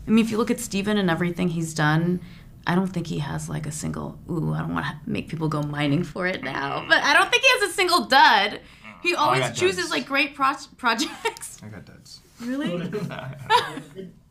I mean, if you look at Steven and everything he's done, I don't think he has like a single, ooh, I don't want to make people go mining for it now, but I don't think he has a single dud. He always chooses like great projects. I got duds. Really?